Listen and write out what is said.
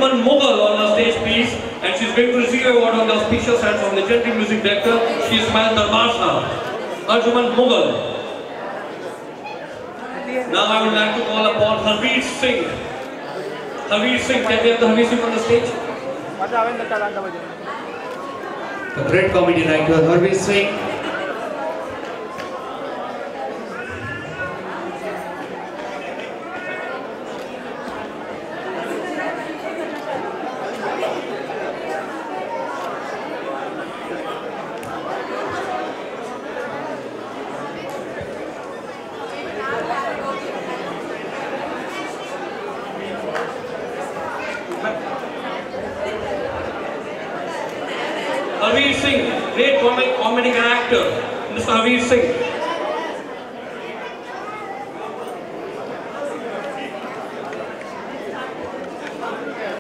Arjuman Mughal on the stage, please. And she's going to receive an award on the auspicious hand from the legendary music director. She is my Darbarsha, Arjuman Mughal. Now I would like to call upon Harveer Singh. Harveer Singh, can we have the Harveer Singh on the stage? The great comedy director Harveer Singh. Harveer Singh, great comedic actor, Mr. Harveer Singh.